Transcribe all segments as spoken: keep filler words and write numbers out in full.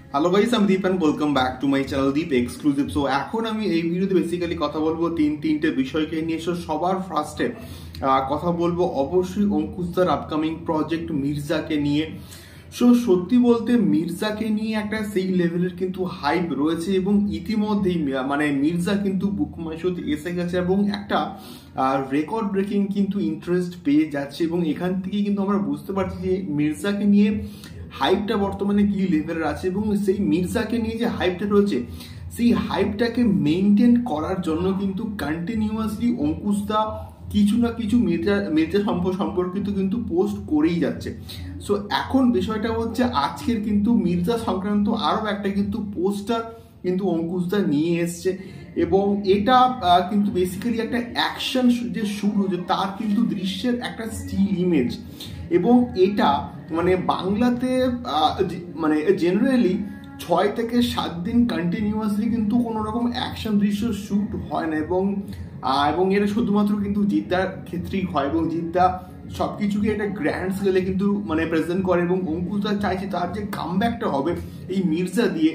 Hello guys, আমি Deep and welcome back to my channel Deep exclusive. So এখন আমি এই ভিডিওতে বেসিক্যালি কথা বলবো তিন তিনটে বিষয়কে নিয়ে। সো সবার ফার্স্টে কথা বলবো অবশ্যই অঙ্কুশদার আপকামিং প্রজেক্ট মির্জাকে নিয়ে। সো সত্যি বলতে মির্জাকে নিয়ে একটা সেই লেভেলের কিন্তু হাইপ রয়েছে এবং ইতিমধ্যেই মানে মির্জা কিন্তু বুক মাই শোতে এসে গেছে এবং একটা রেকর্ড ব্রেকিং কিন্তু ইন্টারেস্ট পেয়ে যাচ্ছে এবং এখান থেকেই কিন্তু আমরা বুঝতে পারছি যে মির্জাকে নিয়ে হাইপটা বর্তমানে কি লেভেলের আছে এবং সেই মির্জাকে নিয়ে যে হাইপটা রয়েছে সেই হাইপটাকে মেনটেন করার জন্য কিন্তু কন্টিনিউয়াসলি অঙ্কুশদা কিছু না কিছু মির্জা মির্জা সম্পর্কিত কিন্তু পোস্ট করেই যাচ্ছে। সো এখন বিষয়টা হচ্ছে আজকের কিন্তু মির্জা সংক্রান্ত আরও একটা কিন্তু পোস্টার কিন্তু অঙ্কুশদা নিয়ে এসছে এবং এটা কিন্তু বেসিক্যালি একটা অ্যাকশন যে শুট হচ্ছে তার কিন্তু দৃশ্যের একটা স্টিল ইমেজ এবং এটা মানে বাংলাতে মানে জেনারেলি ছয় থেকে সাত দিন কন্টিনিউয়াসলি কিন্তু কোনো রকম অ্যাকশন দৃশ্য শ্যুট হয় না এবং এবং এটা শুধুমাত্র কিন্তু জিদ্দার ক্ষেত্রেই হয় এবং জিদ্দা সব কিছুকে একটা গ্র্যান্ড স্কেলে কিন্তু মানে প্রেজেন্ট করে এবং অঙ্কুশদা চাইছে তার যে কামব্যাকটা হবে এই মির্জা দিয়ে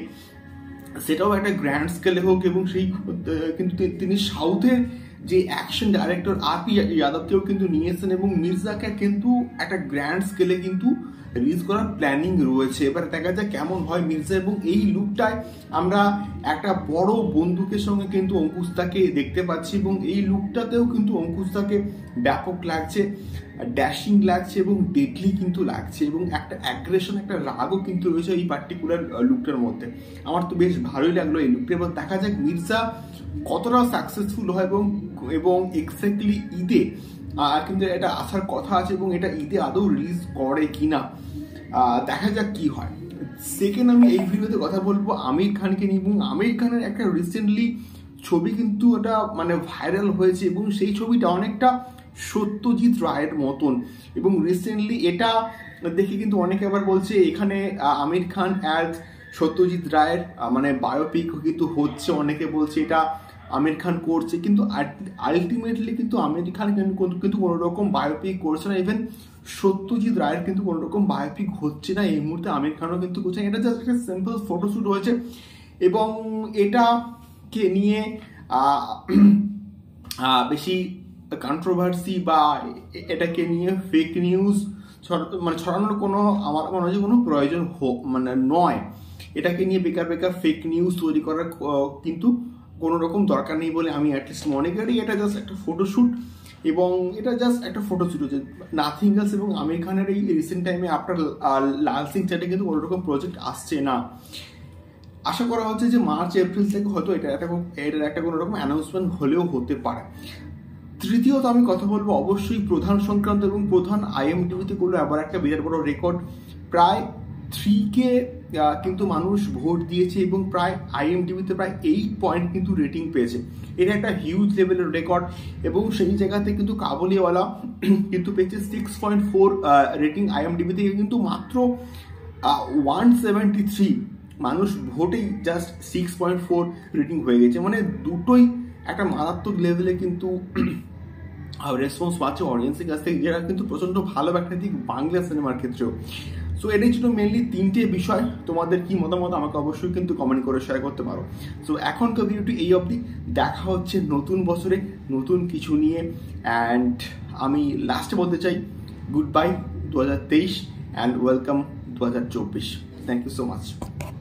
সেটাও একটা গ্র্যান্ড স্কেলে হোক এবং সেই কিন্তু তিনি সাউথের যে অ্যাকশন ডাইরেক্টর আর পি যাদবকেও কিন্তু নিয়ে এসেছেন এবং মির্জাকে কিন্তু একটা গ্র্যান্ড স্কেলে কিন্তু রিলিজ করার প্ল্যানিং রয়েছে। এবার দেখা যায় কেমন হয় মির্জা এবং এই লুকটায় আমরা একটা বড় বন্দুকের সঙ্গে কিন্তু অঙ্কুশদাকে দেখতে পাচ্ছি এবং এই লুকটাতেও কিন্তু অঙ্কুশদাকে ব্যাপক লাগছে, ড্যাশিং লাগছে এবং ডেডলি কিন্তু লাগছে এবং একটা অ্যাগ্রেশন একটা রাগও কিন্তু রয়েছে এই পার্টিকুলার লুকটার মধ্যে। আমার তো বেশ ভালোই লাগলো এই লুকটা। এবার দেখা যাক মির্জা কতটা সাকসেসফুল হয় এবং এবং এক্স্যাক্টলি ঈদে কিন্তু এটা আসার কথা আছে এবং এটা ঈদে আদৌ রিলিজ করে কিনা দেখা যাক কি হয়। সেকেন্ড আমি এই ভিডিওতে কথা বলবো আমির খানকে নিয়ে এবং আমির খানের একটা রিসেন্টলি ছবি কিন্তু এটা মানে ভাইরাল হয়েছে এবং সেই ছবিটা অনেকটা সত্যজিৎ রায়ের মতন এবং রিসেন্টলি এটা দেখে কিন্তু অনেকে আবার বলছে এখানে আমির খান অ্যাজ সত্যজিৎ রায়ের মানে বায়োপিক কিন্তু হচ্ছে, অনেকে বলছে এটা আমির খান করছে কিন্তু আলটিমেটলি কিন্তু আমির খান কিন্তু কোনো রকম বায়োপিক করছে না, ইভেন সত্যজিৎ রায়ের কিন্তু কোনো রকম বায়োপিক হচ্ছে না এই মুহূর্তে। আমির খানও কিন্তু করছে, এটা জাস্ট একটা সিম্পল ফটোশ্যুট হয়েছে এবং এটাকে নিয়ে বেশি কন্ট্রোভার্সি বা এটাকে নিয়ে ফেক নিউজ মানে ছড়ানোর কোনো আমার মনে হয় কোনো প্রয়োজন হোক মানে নয়। এটাকে নিয়ে বেকার বেকার ফেক নিউজ তৈরি করার কিন্তু কোনো রকম দরকার নেই বলে আমি অ্যাটলিস্ট মনে করি। এটা জাস্ট একটা ফটোশ্যুট এবং এটা জাস্ট একটা ফটোশ্যুট হচ্ছে, নাথিং এলস। এবং আমির খানের এই রিসেন্ট টাইমে আপনার লাল সিং চাটে কিন্তু কোনো রকম প্রজেক্ট আসছে না। আশা করা হচ্ছে যে মার্চ এপ্রিল থেকে হয়তো এটা একটা এটার একটা কোনো রকম অ্যানাউন্সমেন্ট হলেও হতে পারে। তৃতীয়ত আমি কথা বলবো অবশ্যই প্রধান সংক্রান্ত এবং প্রধান আইএমডিবিতে করলো আবার একটা বিরাট বড় রেকর্ড। প্রায় থ্রি কে কিন্তু মানুষ ভোট দিয়েছে এবং প্রায় আইএমডিবিতে প্রায় এইট পয়েন্ট কিন্তু রেটিং পেয়েছে। এটা একটা হিউজ লেভেলের রেকর্ড এবং সেই জায়গাতে কিন্তু কাবুলিওয়ালা কিন্তু পেয়েছে সিক্স পয়েন্ট ফোর রেটিং আইএমডিবিতে কিন্তু মাত্র ওয়ান সেভেন্টি থ্রি মানুষ ভোটেই just six point four rating হয়ে গেছে। মানে দুটোই একটা মারাত্মক লেভেলে কিন্তু রেসপন্স পাচ্ছে অডিয়েন্সের কাছ থেকে, যেটা কিন্তু প্রচণ্ড ভালো একটা দিক বাংলা সিনেমার ক্ষেত্রেও। সো এটাই ছিল মেনলি তিনটে বিষয়। তোমাদের কি মতামত আমাকে অবশ্যই কিন্তু কমেন্ট করে শেয়ার করতে পারো। সো এখনকার ভিডিওটি এই অবধি, দেখা হচ্ছে নতুন বছরে নতুন কিছু নিয়ে। অ্যান্ড আমি লাস্টে বলতে চাই গুড বাই দু হাজার তেইশ অ্যান্ড ওয়েলকাম দু হাজার চব্বিশ। Thank you so much.